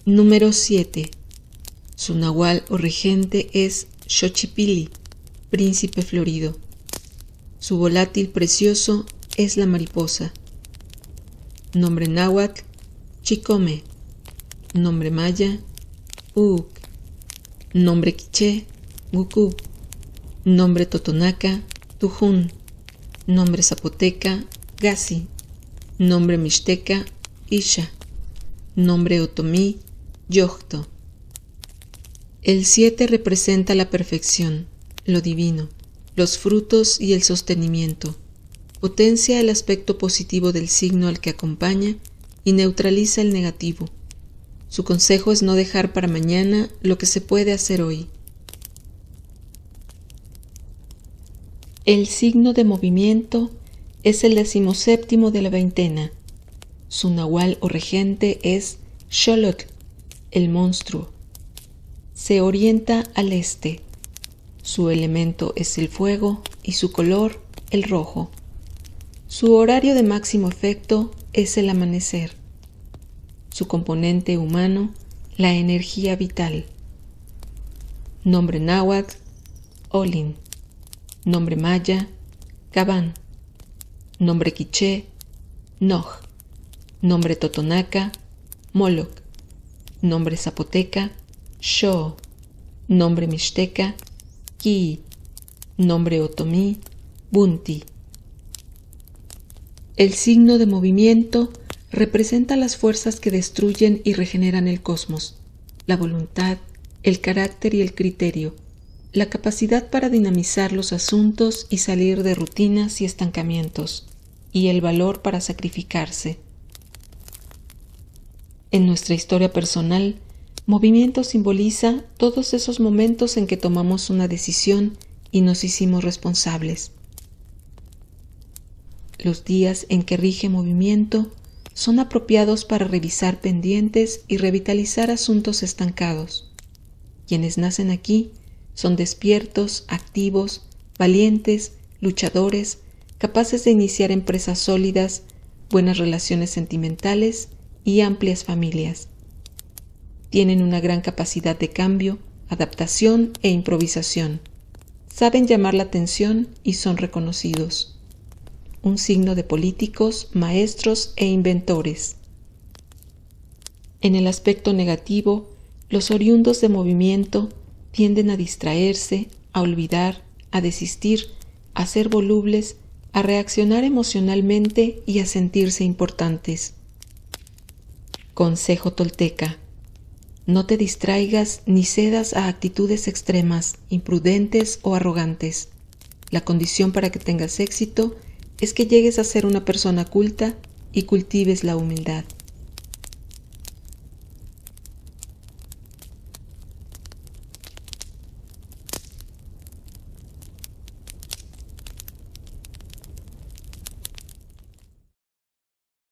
Número 7. Su nahual o regente es Xochipilli, príncipe florido. Su volátil precioso es la mariposa. Nombre náhuatl, Chicome. Nombre maya, Uuk. Nombre quiché, Gucú. Nombre totonaca, Tujún. Nombre zapoteca, Gasi. Nombre mixteca, Isha. Nombre otomí, Yocto. El 7 representa la perfección, lo divino, los frutos y el sostenimiento. Potencia el aspecto positivo del signo al que acompaña y neutraliza el negativo. Su consejo es no dejar para mañana lo que se puede hacer hoy. El signo de movimiento es el 17º de la veintena. Su nahual o regente es Xolotl, el monstruo. Se orienta al este. Su elemento es el fuego y su color el rojo. Su horario de máximo efecto es el amanecer. Su componente humano, la energía vital. Nombre náhuatl, Olin. Nombre maya, Cabán. Nombre quiché, Noj. Nombre totonaca, Moloc. Nombre zapoteca, Xo. Nombre mixteca, Ki. Nombre otomí, Bunti. El signo de movimiento representa las fuerzas que destruyen y regeneran el cosmos, la voluntad, el carácter y el criterio, la capacidad para dinamizar los asuntos y salir de rutinas y estancamientos, y el valor para sacrificarse. En nuestra historia personal, movimiento simboliza todos esos momentos en que tomamos una decisión y nos hicimos responsables. Los días en que rige movimiento son apropiados para revisar pendientes y revitalizar asuntos estancados. Quienes nacen aquí son despiertos, activos, valientes, luchadores, capaces de iniciar empresas sólidas, buenas relaciones sentimentales y amplias familias. Tienen una gran capacidad de cambio, adaptación e improvisación. Saben llamar la atención y son reconocidos. Un signo de políticos, maestros e inventores. En el aspecto negativo, los oriundos de movimiento tienden a distraerse, a olvidar, a desistir, a ser volubles, a reaccionar emocionalmente y a sentirse importantes. Consejo tolteca: no te distraigas ni cedas a actitudes extremas, imprudentes o arrogantes. La condición para que tengas éxito es que llegues a ser una persona culta y cultives la humildad.